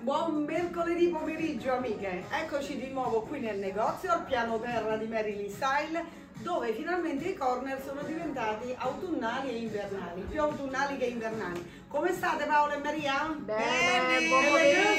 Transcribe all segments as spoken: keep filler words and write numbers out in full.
Buon mercoledì pomeriggio amiche, eccoci di nuovo qui nel negozio al piano terra di Marilyn Style, dove finalmente i corner sono diventati autunnali e invernali, più autunnali che invernali. Come state Paola e Maria? Bene, buon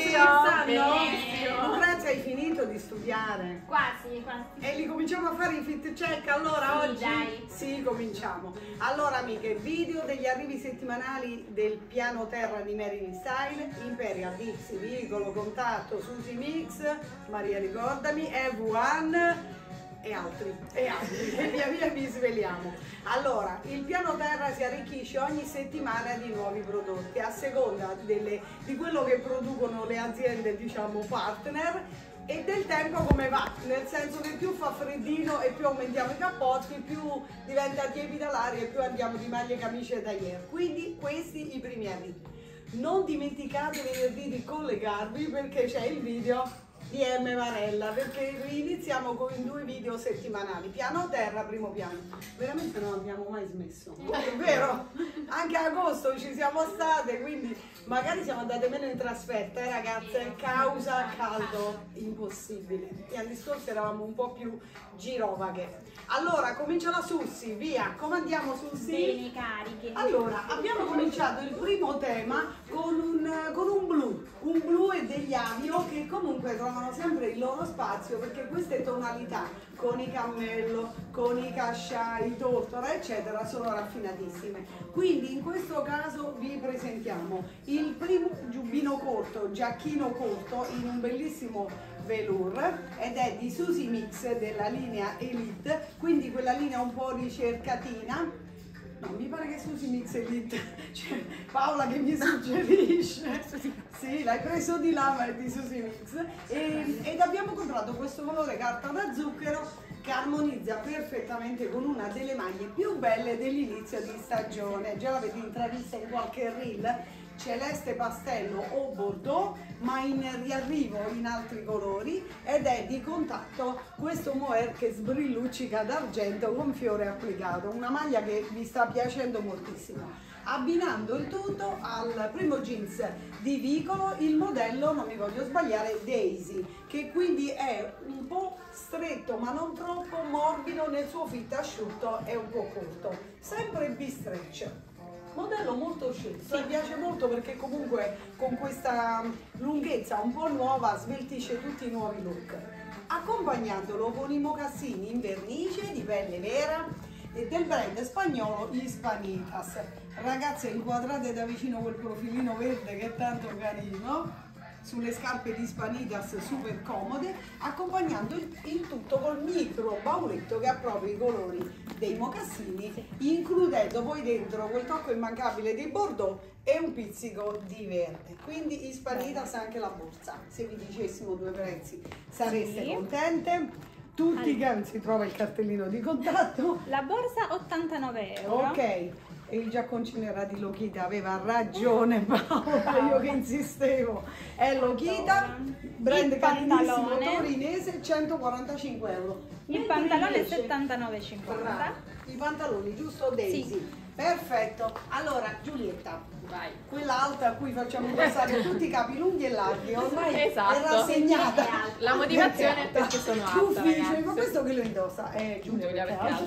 pomeriggio! Grazie, hai finito di studiare? Quasi, quasi. E li cominciamo a fare i fit check allora Sì, oggi? dai. Sì, cominciamo. Allora amiche, video degli arrivi settimanali del piano terra di Marilyn Style, Imperial, Dixie, Vicolo, Contatto, Susi Mix, Maria ricordami, Ev One e altri, e altri, e via via vi sveliamo. Allora, il piano terra si arricchisce ogni settimana di nuovi prodotti a seconda delle, di quello che producono le aziende, diciamo, partner, e del tempo come va, nel senso che più fa freddino e più aumentiamo i cappotti, più diventa tiepida l'aria e più andiamo di maglie, camicie e tailleur. Quindi questi i primi arrivi. Non dimenticate venerdì di collegarvi perché c'è il video di M Marella, perché iniziamo con i due video settimanali, piano terra, primo piano. Veramente non abbiamo mai smesso, è vero? Anche a agosto ci siamo state, quindi magari siamo andate meno in trasferta, eh ragazze, causa caldo impossibile. Gli anni scorsi eravamo un po' più girovaghe. Allora, comincia la Sussi, via, come andiamo Sussi? Bene, cariche. Allora, abbiamo cominciato il primo tema con un, con un blu, un blu e degli avio che comunque trovano sempre il loro spazio perché queste tonalità con i cammello, con i cascia, i tortora eccetera sono raffinatissime. Quindi in questo caso vi presentiamo il primo giubbino corto, giacchino corto in un bellissimo velour ed è di Susi Mix della linea Elite, quindi quella linea un po' ricercatina. No, mi pare che Susi Mix Elite, cioè Paola che mi suggerisce, sì, l'hai preso di là ma è di Susi Mix, e, ed abbiamo comprato questo colore carta da zucchero che armonizza perfettamente con una delle maglie più belle dell'inizio di stagione. Già l'avete intravista in qualche reel, celeste pastello o bordeaux, ma in riarrivo in altri colori, ed è di Contatto questo mohair che sbrilluccica d'argento con fiore applicato, una maglia che vi sta piacendo moltissimo, abbinando il tutto al primo jeans di Vicolo, il modello, non mi voglio sbagliare, Daisy, che quindi è un po' stretto ma non troppo, morbido nel suo fit, asciutto e un po' corto, sempre B-stretch. Modello molto scelto, sì. Mi piace molto perché comunque con questa lunghezza un po' nuova sveltisce tutti i nuovi look, accompagnandolo con i mocassini in vernice di pelle vera e del brand spagnolo Hispanitas. Ragazze, inquadrate da vicino quel profilino verde che è tanto carino, sulle scarpe di Hispanitas super comode, accompagnando il, il tutto col micro bauletto che ha proprio i colori dei mocassini, sì, includendo poi dentro quel tocco immancabile dei bordeaux e un pizzico di verde. Quindi Hispanitas anche la borsa, se vi dicessimo due prezzi sareste sì. contente. Tutti allora. Che si trova il cartellino di Contatto. La borsa ottantanove euro. Ok. E il giacconcino era di Lokita, aveva ragione Paola, io che insistevo. È Lokita, brand carinissimo torinese, centoquarantacinque euro. Il pantalone è settantanove e cinquanta. I pantaloni, giusto Daisy? Sì. Perfetto. Allora Giulietta, vai. Quella alta a cui facciamo indossare tutti i capi lunghi e larghi, ormai esatto. È rassegnata. La motivazione è perché sono alta, ufficio, ma questo che lo indossa? È Giulietta.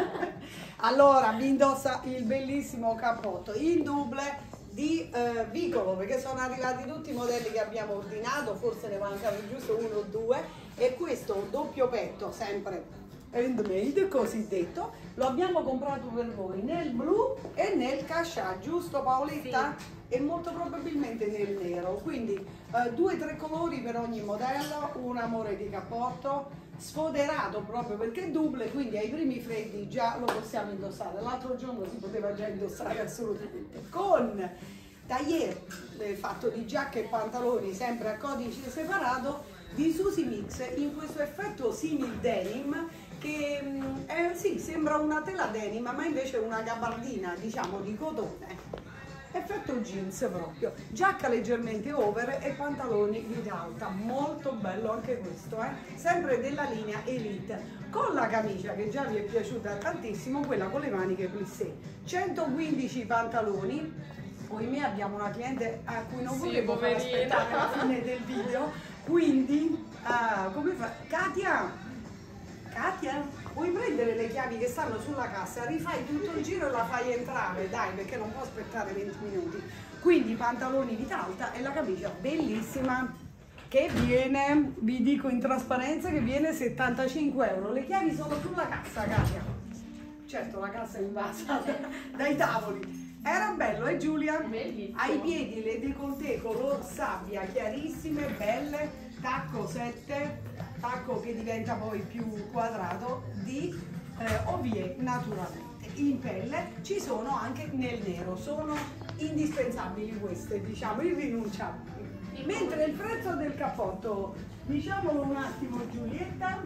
Allora vi indossa il bellissimo cappotto in double di eh, Vicolo, perché sono arrivati tutti i modelli che abbiamo ordinato, forse ne mancano giusto uno o due, e questo doppio petto sempre handmade cosiddetto lo abbiamo comprato per voi nel blu e nel cascia, giusto Paoletta? Sì. E molto probabilmente nel nero, quindi eh, due o tre colori per ogni modello, un amore di cappotto sfoderato proprio perché è double, quindi ai primi freddi già lo possiamo indossare. L'altro giorno si poteva già indossare assolutamente, con tailleur eh, fatto di giacche e pantaloni sempre a codice separato di Susi Mix in questo effetto simil denim che eh, sì, sembra una tela denim ma invece è una gabardina, diciamo, di cotone, effetto jeans proprio, giacca leggermente over e pantaloni vita alta, molto bello anche questo, eh? Sempre della linea Elite, con la camicia che già vi è piaciuta tantissimo, quella con le maniche plissé, centoquindici pantaloni Ohimè abbiamo una cliente a cui non Sì, volevo far poverina. aspettare alla fine del video, quindi ah, come fa? Katia, Katia, vuoi prendere le chiavi che stanno sulla cassa, rifai tutto il giro e la fai entrare, dai, perché non può aspettare venti minuti. Quindi i pantaloni vita alta e la camicia bellissima che viene, vi dico in trasparenza, che viene settantacinque euro. Le chiavi sono sulla cassa, Katia. Certo, la cassa è invasa dai tavoli. Era bello, eh Giulia? Bellissimo. Ai piedi le décolleté color sabbia, chiarissime, belle, tacco sette, tacco che diventa poi più quadrato di eh, Ovie naturalmente. In pelle ci sono anche nel nero, sono indispensabili queste, diciamo, irrinunciabili. Mentre il prezzo del cappotto, diciamolo un attimo Giulietta,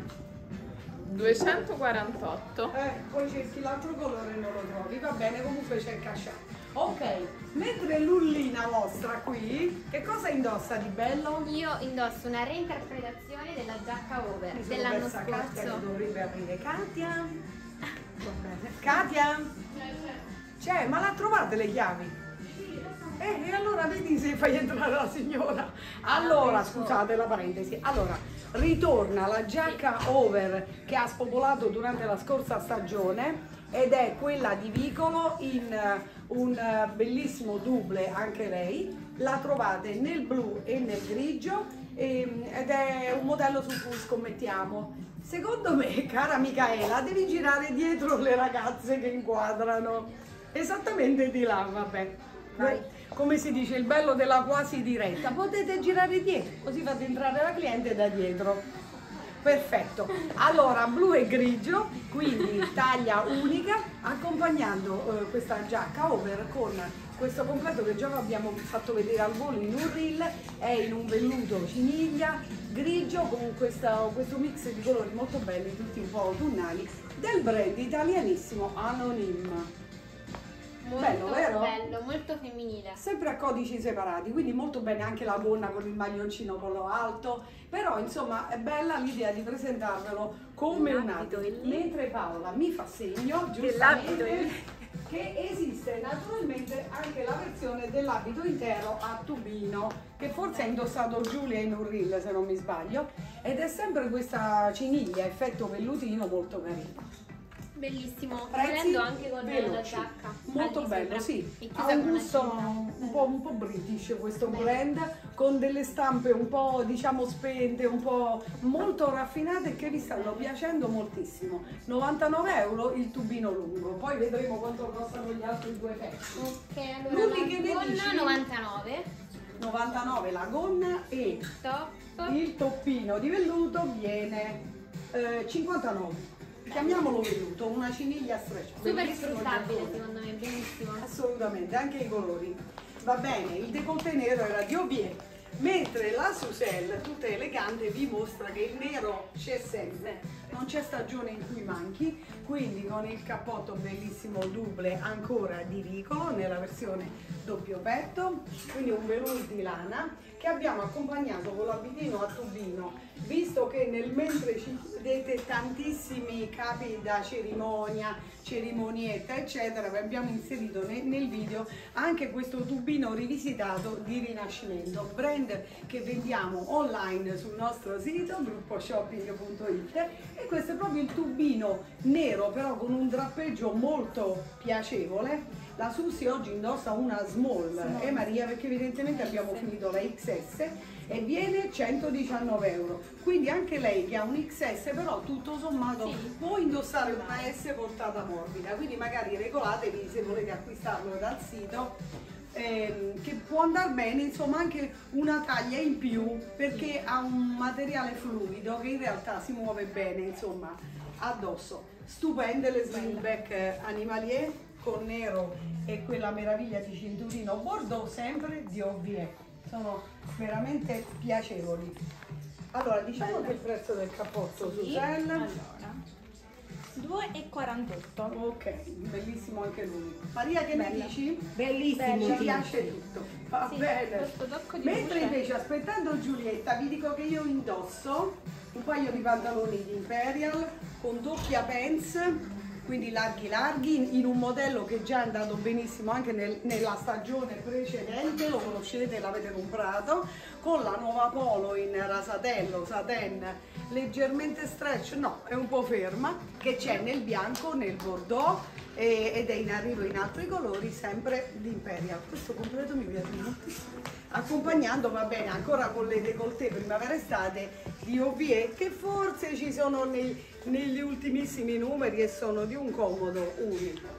duecentoquarantotto. eh, poi cerchi l'altro colore e non lo trovi, va bene, comunque c'è il casciato. Ok, mentre l'ullina vostra qui, che cosa indossa di bello? Io indosso una reinterpretazione della giacca over Mi sono dell'anno persa Katia che scorso. dovrebbe aprire. Katia? Va bene. Katia? C'è, ma l'ha trovate le chiavi? Eh, e allora vedi se fai entrare la signora. Allora, scusate la parentesi. Allora, ritorna la giacca over che ha spopolato durante la scorsa stagione ed è quella di Vicolo in eh, un eh, bellissimo double anche lei. La trovate nel blu e nel grigio ehm, ed è un modello su cui scommettiamo. Secondo me, cara Micaela, devi girare dietro le ragazze che inquadrano. Esattamente di là, vabbè. Vai. Come si dice, il bello della quasi diretta. Potete girare dietro, così fate entrare la cliente da dietro. Perfetto. Allora, blu e grigio, quindi taglia unica, accompagnando eh, questa giacca over con questo completo che già vi abbiamo fatto vedere al volo in un reel, è in un velluto ciniglia grigio con questo, questo mix di colori molto belli, tutti un po' autunnali, del brand italianissimo Anonim. Molto Bello, vero? bello, molto femminile. Sempre a codici separati, quindi molto bene anche la gonna con il maglioncino collo alto, però insomma è bella l'idea di presentarvelo come un abito. Mentre Paola mi fa segno, giustamente, che esiste naturalmente anche la versione dell'abito intero a tubino, che forse ha indossato Giulia in un reel se non mi sbaglio, ed è sempre questa ciniglia, effetto vellutino molto carino. Bellissimo, Prezzi volendo anche con la veloci. giacca. Molto Ah, mi bello, sembra. sì. E chiusa Ha con un una gusto cinta. un po', un po' british questo blend, con delle stampe un po' diciamo spente, un po' molto raffinate che vi stanno piacendo moltissimo. novantanove euro il tubino lungo, poi vedremo quanto costano gli altri due pezzi. Ok, allora Lulli, che ne la gonna dici? novantanove, novantanove la gonna e top, il toppino di velluto viene eh, cinquantanove. Chiamiamolo velluto, una ciniglia stretch. super Bellissimo sfruttabile giaccone. secondo me, benissimo. Assolutamente, anche i colori. Va bene, il décolleté nero era di Obier, mentre la Suselle, tutta elegante, vi mostra che il nero c'è sempre, non c'è stagione in cui manchi, quindi con il cappotto bellissimo double ancora di Vicolo nella versione doppio petto, quindi un velour di lana che abbiamo accompagnato con l'abitino a tubino, visto che nel mentre ci vedete tantissimi capi da cerimonia, cerimonietta eccetera, vi abbiamo inserito nel, nel video anche questo tubino rivisitato di Rinascimento, brand che vendiamo online sul nostro sito gruppo shopping punto it, e questo è proprio il tubino nero però con un drappeggio molto piacevole. La Susi oggi indossa una small, eh Maria, perché evidentemente abbiamo finito la X S e viene centodiciannove euro, quindi anche lei che ha un X S però tutto sommato Sì. può indossare una S portata morbida, quindi magari regolatevi se volete acquistarlo dal sito, ehm, che può andare bene, insomma anche una taglia in più perché ha un materiale fluido che in realtà si muove bene insomma addosso. Stupende le slingback animalier con nero e quella meraviglia di cinturino bordeaux sempre di Ovie, sono veramente piacevoli. Allora diciamo che il prezzo del cappotto Sì. Suselle, Allora, due e quarantotto. ok, bellissimo anche lui. Maria, che ne Bella. dici? Bellissimo, Ci sì. piace tutto, va Sì, bene. questo tocco di Mentre luce. invece aspettando Giulietta vi dico che io indosso un paio di pantaloni di Imperial con doppia pants quindi larghi larghi, in un modello che già è andato benissimo anche nel, nella stagione precedente, lo conoscete, l'avete comprato, con la nuova polo in rasatello, satin, leggermente stretch, no, è un po' ferma, che c'è nel bianco, nel bordeaux e, ed è in arrivo in altri colori, sempre di Imperial. Questo completo mi piace moltissimo, accompagnando, va bene, ancora con le décolleté primavera-estate di O V E, che forse ci sono nei, negli ultimissimi numeri e sono di un comodo unico.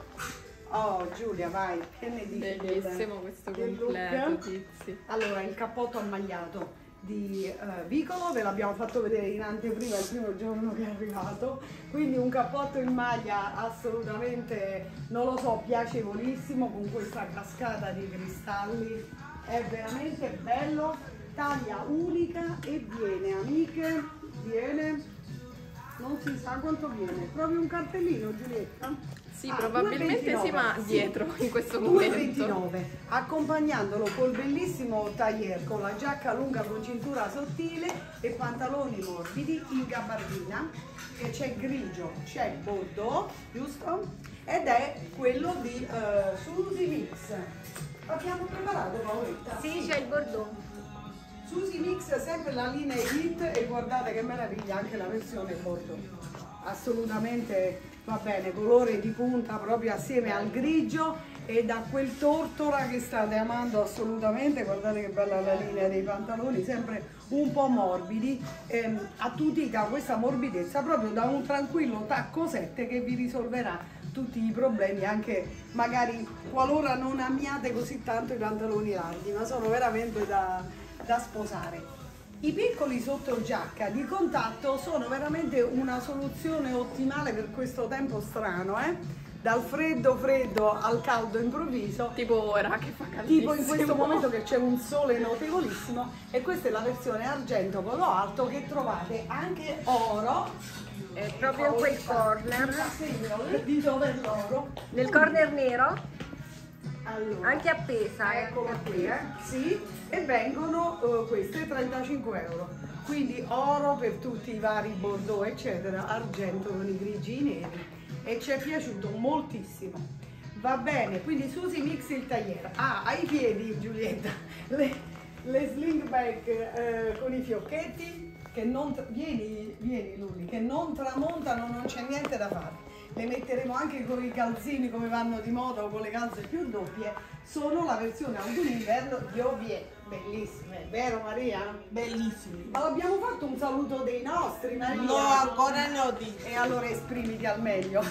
Oh Giulia, vai, che ne dici? Bellissimo questo completo, Tizi. Allora, il cappotto ammagliato di uh, Vicolo, ve l'abbiamo fatto vedere in anteprima il primo giorno che è arrivato, quindi un cappotto in maglia assolutamente, non lo so, piacevolissimo, con questa cascata di cristalli, è veramente bello, taglia unica e viene, amiche, viene, non si sa quanto viene, proprio un cartellino, Giulietta? Sì, Ah, probabilmente sì, ma sì, dietro in questo due momento. ventinove, accompagnandolo col bellissimo tailleur con la giacca lunga con cintura sottile e pantaloni morbidi in gabardina, che c'è grigio, c'è bordeaux, giusto? Ed è quello di uh, Suzy Mix. Abbiamo preparato, Paoletta? Sì, c'è il bordeaux. Suzy Mix, sempre la linea Elite, e guardate che meraviglia anche la versione bordeaux. Assolutamente va bene, colore di punta proprio assieme al grigio e da quel tortora che state amando assolutamente. Guardate che bella la linea dei pantaloni, sempre un po' morbidi, ehm, attutita questa morbidezza proprio da un tranquillo tacco sette che vi risolverà tutti i problemi, anche magari qualora non amiate così tanto i pantaloni larghi, ma sono veramente da, da sposare. I piccoli sotto giacca di contatto sono veramente una soluzione ottimale per questo tempo strano, eh? Dal freddo freddo al caldo improvviso, Tipo ora che fa caldissimo. tipo in questo momento che c'è un sole notevolissimo, e questa è la versione argento polo alto che trovate anche oro. È proprio in quel corner, Di dove è l'oro? nel corner nero, Allora, anche appesa. eh, eccola anche qui, appesa. eh? Sì, e vengono uh, queste trentacinque euro. Quindi oro per tutti i vari bordeaux, eccetera, argento con i grigi e i neri. E ci è piaciuto moltissimo. Va bene, quindi Suzy Mix il tailleur. Ah, ai piedi, Giulietta, le, le sling bag eh, con i fiocchetti che non, vieni, vieni Lulli, che non tramontano, non c'è niente da fare. Le metteremo anche con i calzini come vanno di moda o con le calze più doppie. Sono la versione autunno-inverno di O V E, bellissime, vero Maria? Bellissimi. Ma abbiamo fatto un saluto dei nostri, Maria? No, ancora no. Di. E allora esprimiti al meglio.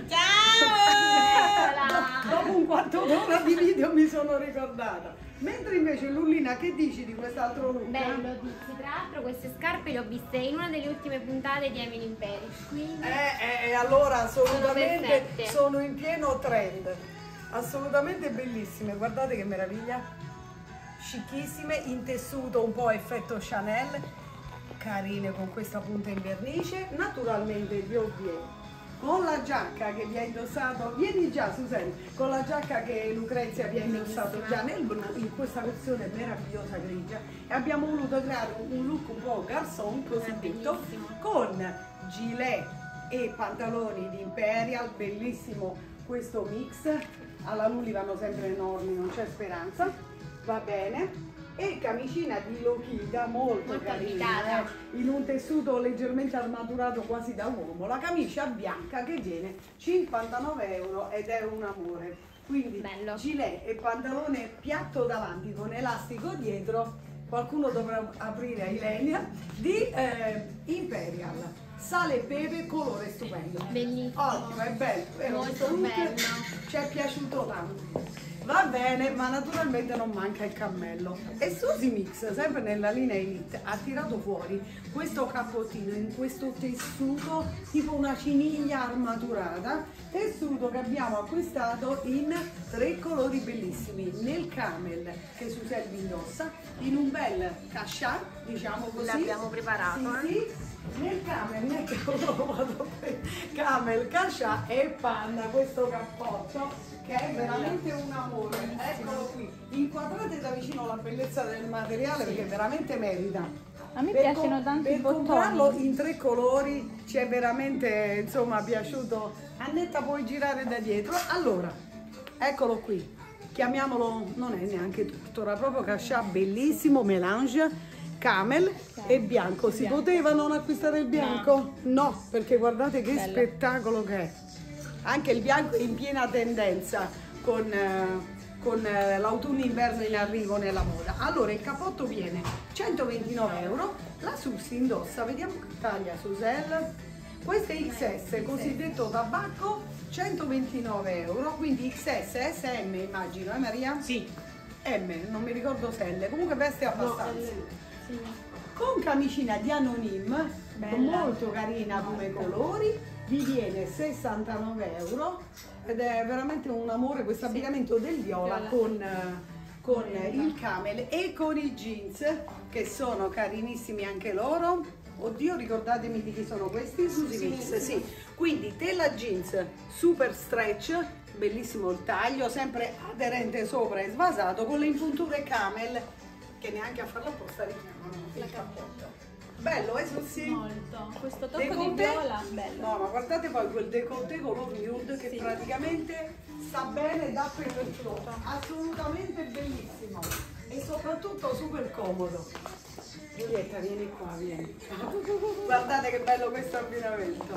Eccola! Dopo un quarto d'ora di video mi sono ricordata. Mentre invece Lullina, che dici di quest'altro look? Bello, Tizi. Tra l'altro queste scarpe le ho viste in una delle ultime puntate di Emily in Paris, quindi... Eh, eh, allora assolutamente perfette. sono in pieno trend, assolutamente bellissime, guardate che meraviglia, scicchissime, in tessuto un po' effetto Chanel, carine con questa punta in vernice, naturalmente di O V E, con la giacca che vi ha indossato, vieni già Susanne, con la giacca che Lucrezia vi ha indossato già nel blu, in questa versione meravigliosa grigia, e abbiamo voluto creare un look un po' garçon, così detto, con gilet e pantaloni di Imperial, bellissimo questo mix, alla Lulli vanno sempre enormi, non c'è speranza, va bene. E camicina di Lokita molto, Molto carina, abitata. eh, in un tessuto leggermente armaturato quasi da uomo, la camicia bianca che viene cinquantanove euro ed è un amore, quindi Bello. gilet e pantalone piatto davanti con elastico dietro, qualcuno dovrà aprire a Ilenia, di eh, Imperial, sale e pepe, colore stupendo, Bellissimo. ottimo, è bello, vero? Molto Questo look bello. ci è piaciuto tanto. Va bene, ma naturalmente non manca il cammello. E Suzy Mix, sempre nella linea Elite, ha tirato fuori questo cappottino in questo tessuto tipo una ciniglia armaturata, tessuto che abbiamo acquistato in tre colori bellissimi, nel camel che Susanne indossa, in un bel cachat, diciamo così. L'abbiamo preparato, Sì, eh? sì. Nel camel, nel camel, caccia e panna, questo cappotto che è veramente un amore. Eccolo qui, inquadrate da vicino la bellezza del materiale perché veramente merita. A me Per piacciono com- tanto i per bottoni. comprarlo in tre colori ci è veramente insomma piaciuto. Annetta, puoi girare da dietro? Allora, eccolo qui. Chiamiamolo, non è neanche tuttora, proprio cascià bellissimo, melange, camel e bianco. Si poteva non acquistare il bianco? No, perché guardate che Bello. spettacolo che è. Anche il bianco è in piena tendenza con, eh, con eh, l'autunno-inverno in arrivo nella moda. Allora il cappotto viene centoventinove euro, la Susi indossa, vediamo che taglia Suselle. Questo è X S, cosiddetto tabacco, centoventinove euro, quindi X S, S M immagino, eh Maria? Sì. M, non mi ricordo se L, comunque veste abbastanza. Con camicina di Anonim, molto carina come colori, vi viene sessantanove euro ed è veramente un amore questo abbinamento del viola con, eh, con il camel e con i jeans che sono carinissimi anche loro. Oddio, ricordatemi di chi sono questi? Susi Mix, sì. Quindi tela jeans super stretch, bellissimo il taglio, sempre aderente sopra e svasato con le impunture camel che neanche a farlo apposta richiamano il cappotto. Bello, eh Susi? Molto. Questo tocco di Décolleté? viola, bello. No, ma guardate poi quel décolleté color nude che Sì. praticamente sta bene dappertutto, assolutamente bellissimo e soprattutto super comodo. Giulietta, vieni qua, vieni. Guardate che bello questo abbinamento.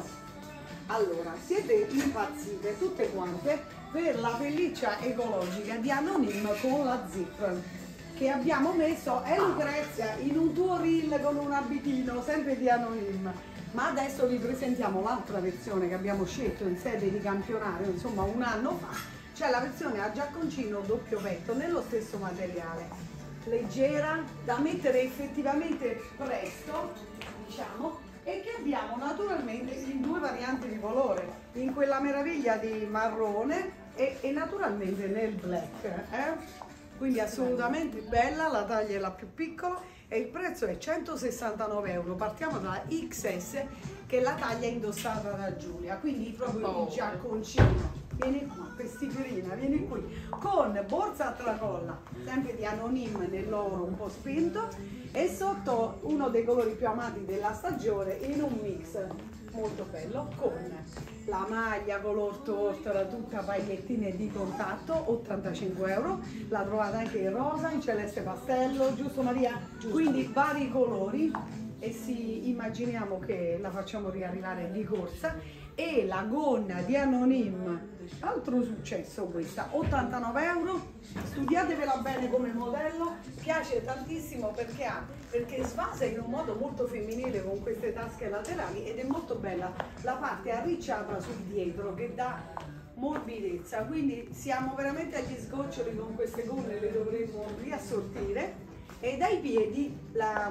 Allora, siete impazzite tutte quante per la pelliccia ecologica di Anonim con la zip che abbiamo messo, è Lucrezia, in un tuo reel con un abitino, sempre di Anonim. Ma adesso vi presentiamo l'altra versione che abbiamo scelto in sede di campionario, insomma un anno fa, cioè la versione a giacconcino doppio petto nello stesso materiale. Leggera, da mettere effettivamente presto, diciamo, e che abbiamo naturalmente in due varianti di colore, in quella meraviglia di marrone e, e naturalmente nel black. Eh? Quindi assolutamente bella, la taglia è la più piccola e il prezzo è centosessantanove euro. Partiamo da X S che è la taglia indossata da Giulia, quindi proprio il giacconcino. Vieni qua, pestiferina, vieni qui, con borsa a tracolla, sempre di Anonim nell'oro un po' spinto e sotto uno dei colori più amati della stagione in un mix molto bello con la maglia color tortora tutta paillettine di contatto, ottantacinque euro, la trovate anche in rosa, in celeste pastello, giusto Maria? Giusto. Quindi vari colori e sì, immaginiamo che la facciamo riarrivare di corsa. E la gonna di Anonim, altro successo questa, ottantanove euro, studiatevela bene come modello, piace tantissimo perché ha, perché svasa in un modo molto femminile con queste tasche laterali ed è molto bella la parte arricciata sul dietro che dà morbidezza, quindi siamo veramente agli sgoccioli con queste gonne, le dovremmo riassortire. E dai piedi la,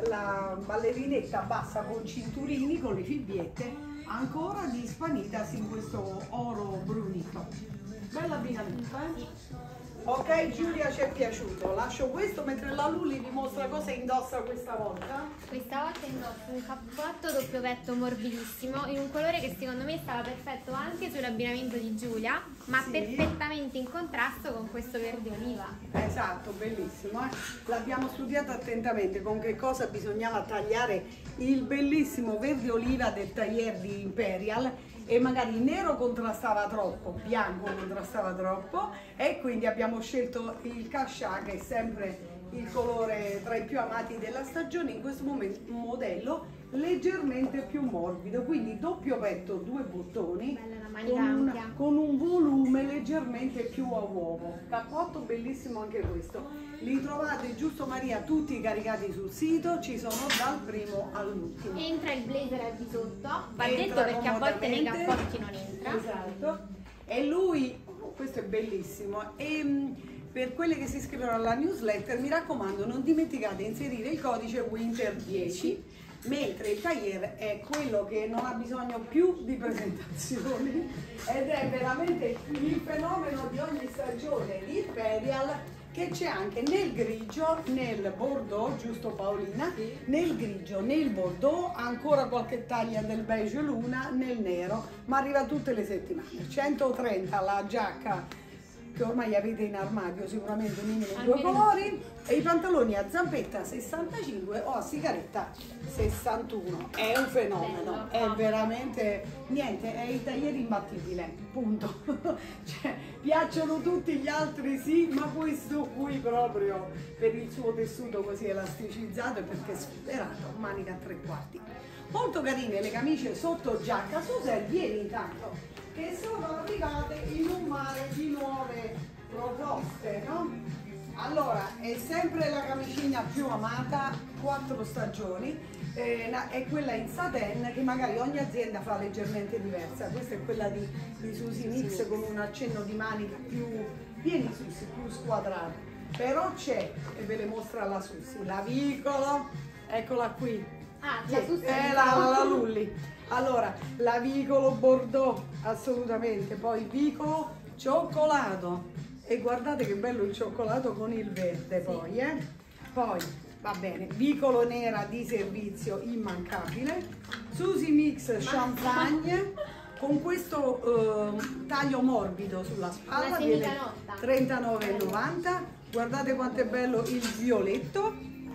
la ballerinetta bassa con cinturini, con le fibbiette, ancora di Spanitas in questo oro brunito. Bella abbinamento, eh? Ok Giulia, ci è piaciuto. Lascio questo mentre la Luli vi mostra cosa indossa questa volta. Questa volta indosso un cappotto doppio petto morbidissimo in un colore che secondo me stava perfetto anche sull'abbinamento di Giulia, ma Sì. perfettamente in contrasto con questo verde oliva. Esatto, bellissimo, eh? L'abbiamo studiato attentamente con che cosa bisognava tagliare il bellissimo verde oliva del tailleur di Imperial e magari il nero contrastava troppo, bianco contrastava troppo e quindi abbiamo scelto il cascià che è sempre il colore tra i più amati della stagione, in questo momento modello leggermente più morbido, quindi doppio petto, due bottoni, Bella la manica con un, ampia. con un volume leggermente più a uovo, cappotto bellissimo anche questo. Li trovate, giusto Maria, tutti caricati sul sito, ci sono dal primo all'ultimo. Entra il blazer al di sotto, va Entra detto perché a volte nei comodamente. cappotti non entra. Esatto. E lui, oh, questo è bellissimo. E mh, per quelle che si iscrivono alla newsletter, mi raccomando, non dimenticate di inserire il codice Winter dieci, mentre il tailleur è quello che non ha bisogno più di presentazioni ed è veramente il fenomeno di ogni stagione, l'Imperial, che c'è anche nel grigio, nel bordeaux, giusto Paolina? Sì. Nel grigio, nel bordeaux, ancora qualche taglia del beige luna, nel nero, ma arriva tutte le settimane. centotrenta la giacca che ormai avete in armadio sicuramente minimo Anche due lì. colori, e i pantaloni a zampetta sessantacinque o a sigaretta sessantuno. È un fenomeno, è veramente niente, è il tagliere imbattibile, punto. Cioè, piacciono tutti gli altri sì, ma questo qui proprio per il suo tessuto così elasticizzato e perché è superato, manica a tre quarti. Molto carine le camicie sotto giacca, Susan, vieni intanto, che sono arrivate in un mare di nuove proposte, no? Allora, è sempre la camicina più amata, quattro stagioni, eh, na- è quella in satin che magari ogni azienda fa leggermente diversa. Questa è quella di, di Susi Mix con un accenno di manica più, vieni Susi, più squadrato. Però c'è, e ve le mostra la Susi, la vicolo, eccola qui. Ah, la Susi. È la, la, la Lulli. Allora, la vicolo bordeaux, assolutamente, poi vicolo cioccolato. E guardate che bello il cioccolato con il verde poi, eh? Poi, va bene, vicolo nera di servizio immancabile, Susi Mix Champagne con questo eh, taglio morbido sulla spalla, La viene semicanotta. trentanove e novanta, guardate quanto è bello il violetto,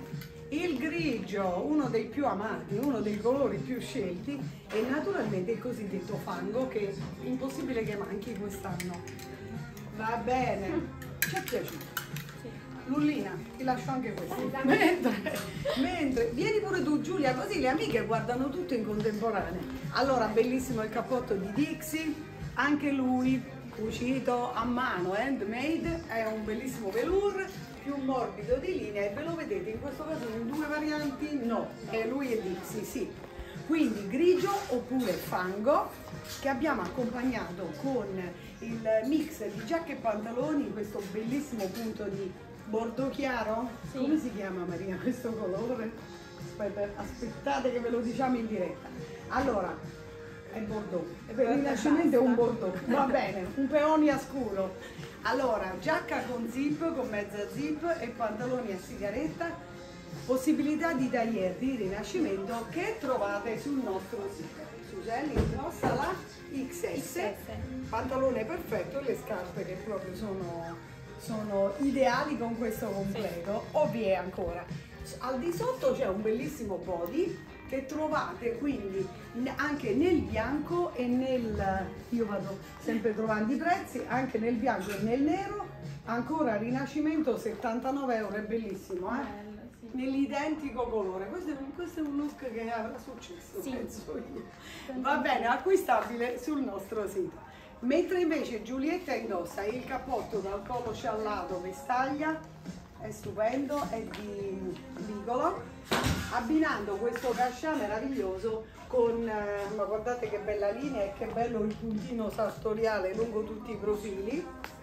il grigio, uno dei più amati, uno dei colori più scelti, e naturalmente il cosiddetto fango che è impossibile che manchi quest'anno. Va bene, ci è piaciuto. Lullina, ti lascio anche questo. Mentre, mentre, vieni pure tu Giulia, così le amiche guardano tutto in contemporanea. Allora, bellissimo il cappotto di Dixie, anche lui cucito a mano, handmade, è un bellissimo velour, più morbido di linea, e ve lo vedete in questo caso in due varianti? No, è lui e Dixie, sì. Quindi grigio oppure fango, che abbiamo accompagnato con il mix di giacche e pantaloni in questo bellissimo punto di bordeaux chiaro. Sì. Come si chiama Maria questo colore? Aspetta, aspettate che ve lo diciamo in diretta. Allora, è bordeaux, e per il rinascimento è un bordeaux, va bene, un peonia scuro. Allora, giacca con zip, con mezza zip e pantaloni a sigaretta. Possibilità di tagliere di rinascimento che trovate sul nostro sito. Susanne indossa la X S, pantalone perfetto e le scarpe che proprio sono, sono ideali con questo completo. O vi è ancora, al di sotto c'è un bellissimo body che trovate quindi anche nel bianco e nel, io vado sempre trovando i prezzi, anche nel bianco e nel nero, ancora rinascimento settantanove euro, è bellissimo, eh? Nell'identico colore. Questo è, un, questo è un look che avrà successo, Sì. penso io. Va bene, acquistabile sul nostro sito. Mentre invece Giulietta indossa il cappotto dal collo sciallato vestaglia, è stupendo, è di vicolo, abbinando questo cascià meraviglioso con, eh, ma guardate che bella linea e che bello il puntino sartoriale lungo tutti i profili,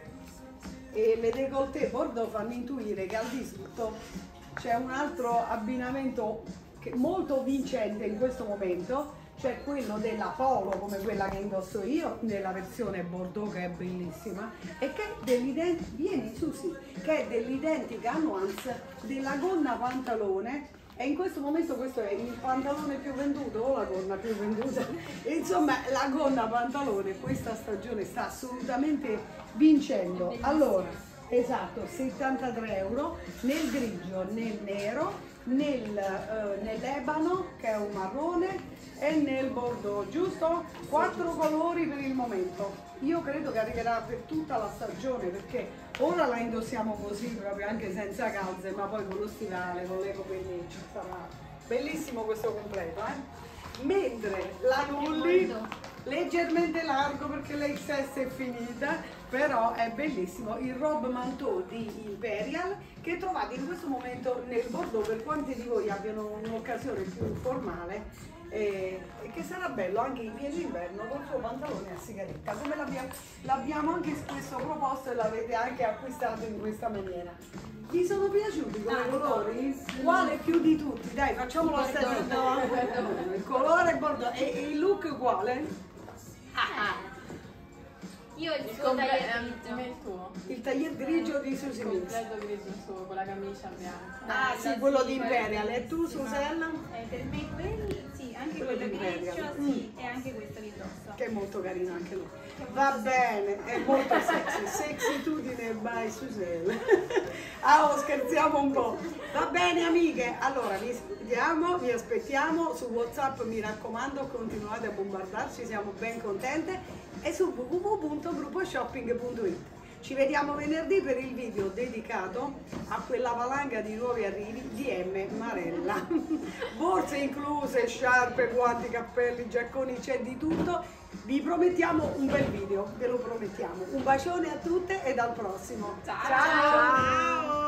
e le décolleté bordeaux fanno intuire che al di sotto c'è un altro abbinamento che molto vincente in questo momento, cioè quello della polo come quella che indosso io nella versione bordeaux, che è bellissima, e che è dell'identica, vieni Susi, che è dell'identica nuance della gonna pantalone, e in questo momento questo è il pantalone più venduto o la gonna più venduta, insomma la gonna pantalone questa stagione sta assolutamente vincendo. Allora, esatto, settantatré euro nel grigio, nel nero, nel, eh, nell'ebano che è un marrone e nel bordeaux, giusto? Quattro colori per il momento. Io credo che arriverà per tutta la stagione, perché ora la indossiamo così proprio anche senza calze, ma poi con lo stivale, con le copernici, sarà bellissimo questo completo, eh? Mentre la Lulli leggermente largo perché la X S è finita, però è bellissimo il robe manteau di Imperial che trovate in questo momento nel bordeaux per quanti di voi abbiano un'occasione più formale, e, e che sarà bello anche in pieno inverno col suo pantalone a sigaretta, come l'abbiamo, l'abbiamo anche spesso proposto e l'avete anche acquistato in questa maniera. Vi sono piaciuti come colori? Quale più di tutti? Dai, facciamo la stagione. Il colore bordeaux e, e il look uguale? Ah. Io il Il suo completo taglio è grigio. il tuo. Il taglier grigio di Il Susi Mix. completo grigio suo con la camicia bianca. Ah sì, quello di Imperial. E tu Susanna? Eh, per me quelli, sì, Anche quello quello di che Imperial. io sì, e anche questo che indosso. Che è molto carino anche lui. Va bene, è molto sexy, sexitudine by Suselle. Ah, oh, scherziamo un po'. Va bene amiche, allora vi vediamo, vi aspettiamo su WhatsApp, mi raccomando, continuate a bombardarci, siamo ben contente, e su w w w punto gruppo shopping punto it. Ci vediamo venerdì per il video dedicato a quella valanga di nuovi arrivi di M Marella. Borse incluse, sciarpe, guanti, cappelli, giacconi, c'è di tutto. Vi promettiamo un bel video, ve lo promettiamo. Un bacione a tutte e al prossimo. Ciao. Ciao.